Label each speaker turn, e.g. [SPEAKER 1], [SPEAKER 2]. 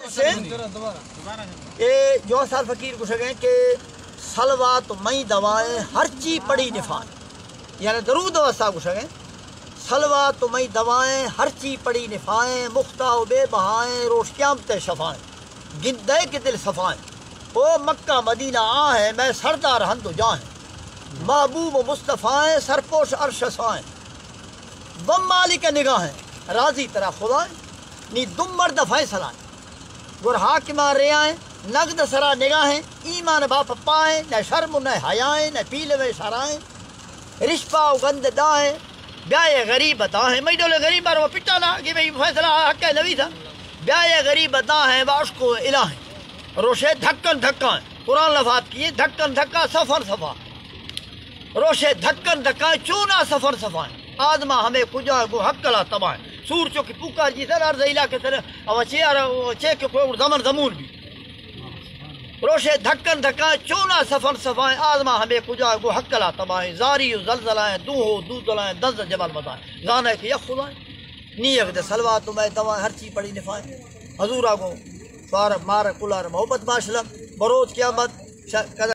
[SPEAKER 1] جو سال فقیر کو سکیں کہ سلوات مئی دوائیں ہر چیز پڑی نفائیں، یعنی درود و وسا کو سکیں سلوات مئی دوائیں ہر چیز پڑی نفائیں، مختہ و بے بہائیں روش قیامت شفائیں، گندے کے دل صفائیں، او مکہ مدینہ آ ہے میں سردار ہند و جاں ہیں، محبوب و مصطفیٰ سرپوش عرش سائیں، بم مالک نگاہیں راضی طرح خدائیں، نی دم مرد فیصلائیں، گر حاکمہ ریائیں نقد سرا نگاہیں، ایمان باپ پائیں نہ شرم نہ حیائیں، نہ پیل و شرائیں، رشپا و گند دائیں بیائے غریب داہیں، میں ڈولے غریب بارو پٹانا کہ بھئی فیصلہ حق ہے نبی تھا، بیائے غریب داہیں وعشق و الہیں، روشے دھکن دھکائیں، قرآن لفظ کیے دھکن دھکا سفر صفا، روشے دھکن دھکائیں چونا سفر صفائیں، آدمہ ہمیں کجا گو حق لا تبائیں، سور چوکی پوکار جی سر عرض علاقے سر چے کے کوئی زمن زمون بھی، روشے دھکن دھکائیں چونا سفر صفائیں، آدمہ ہمیں کجا گو حق لا تبائیں، زاری و زلزلائیں دو ہو دو دلائیں دز جبل بدائیں، زانے کی یک خدائیں، نیک دے سلوات میں دوائیں ہر چیز پڑی نفائیں، حضور آگو سوار مار کلار محبت باشلم بروز قیامت